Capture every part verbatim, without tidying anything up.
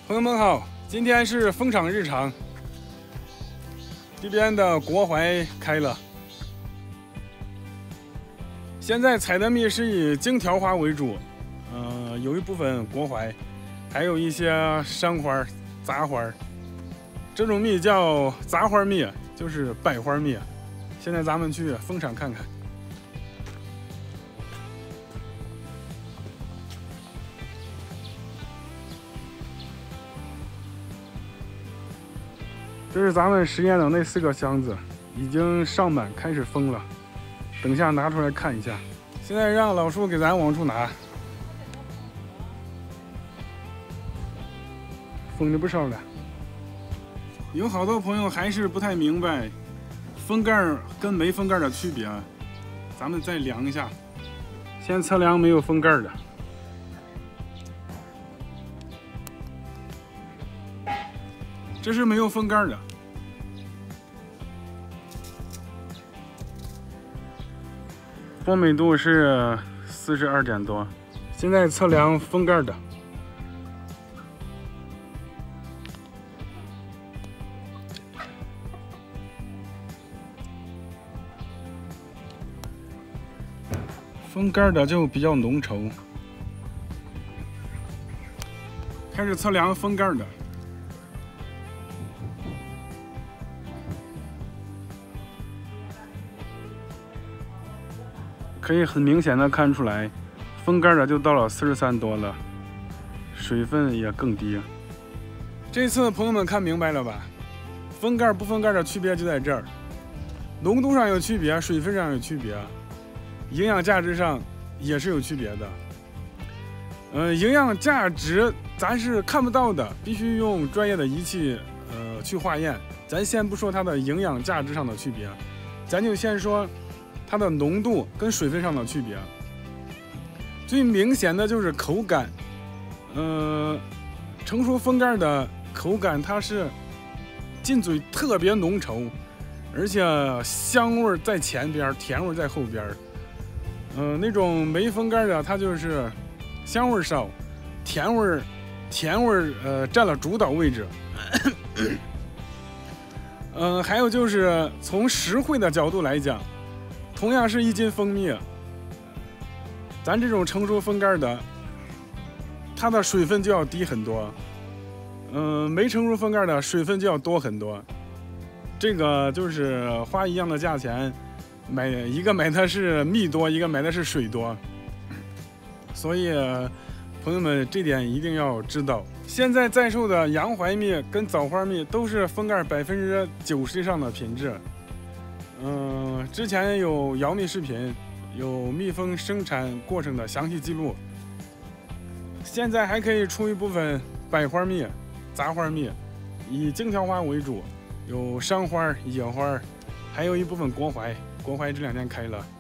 朋友们好，今天是蜂场日常，这边的国槐开了。现在采的蜜是以荆条花为主，呃，有一部分国槐，还有一些山花、杂花。这种蜜叫杂花蜜，就是百花蜜。现在咱们去蜂场看看。 这是咱们实验的那四个箱子，已经上满，开始封了。等下拿出来看一下。现在让老叔给咱往出拿，封着不少了。有好多朋友还是不太明白封盖跟没封盖的区别，咱们再量一下。先测量没有封盖的。 这是没有封盖的，波美度是四十二点多。现在测量封盖的，封盖的就比较浓稠。开始测量封盖的。 可以很明显的看出来，封盖的就到了四十三多了，水分也更低。这次朋友们看明白了吧？封盖不封盖的区别就在这儿，浓度上有区别，水分上有区别，营养价值上也是有区别的。呃，营养价值咱是看不到的，必须用专业的仪器呃去化验。咱先不说它的营养价值上的区别，咱就先说 它的浓度跟水分上的区别，最明显的就是口感。呃，成熟封盖的口感它是进嘴特别浓稠，而且香味在前边，甜味在后边。嗯、呃，那种没封盖的，它就是香味少，甜味甜味呃占了主导位置。嗯、呃，还有就是从实惠的角度来讲。 同样是一斤蜂蜜，咱这种成熟封盖的，它的水分就要低很多。嗯、呃，没成熟封盖的水分就要多很多。这个就是花一样的价钱，买一个买的是蜜多，一个买的是水多。所以，朋友们这点一定要知道。现在在售的洋槐蜜跟枣花蜜都是封盖百分之九十以上的品质。 嗯、呃，之前有姚蜜视频，有蜜蜂生产过程的详细记录。现在还可以出一部分百花蜜、杂花蜜，以荆条花为主，有山花、野花，还有一部分国槐。国槐这两天开了。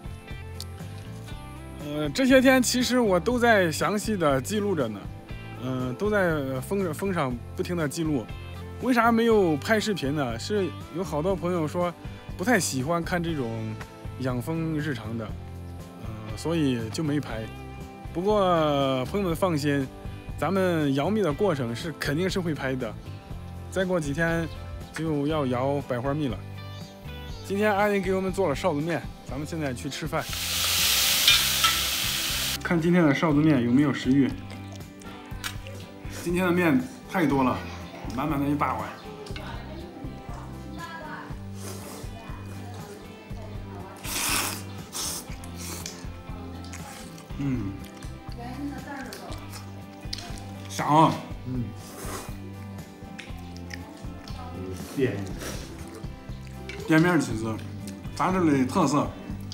呃，这些天其实我都在详细的记录着呢，嗯、呃，都在蜂蜂场不停的记录。为啥没有拍视频呢？是有好多朋友说 不太喜欢看这种养蜂日常的，呃，所以就没拍。不过朋友们放心，咱们摇蜜的过程是肯定是会拍的。再过几天就要摇百花蜜了。今天阿姨给我们做了臊子面，咱们现在去吃饭。看今天的臊子面有没有食欲？今天的面太多了，满满的一大碗。 嗯，香，嗯， 店店面其实咱这里特色。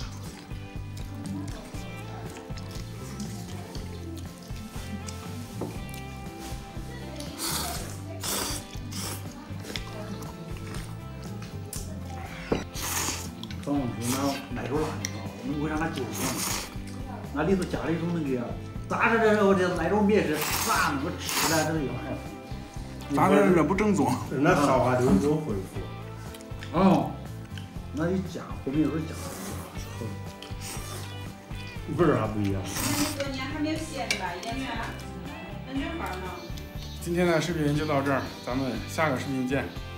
张网平那奶油辣，你知道吗？我们为啥那酒呢？那里头加了一种那个，咋是这我这奶油面是啥那个吃的这个还？ 咱这也不正宗。 那烧花都有恢复。 哦，那一加后面有点加， 味儿还不一样。 那你昨年还没有歇的吧？演员，那女孩呢？ 今天的视频就到这儿，咱们下个视频见。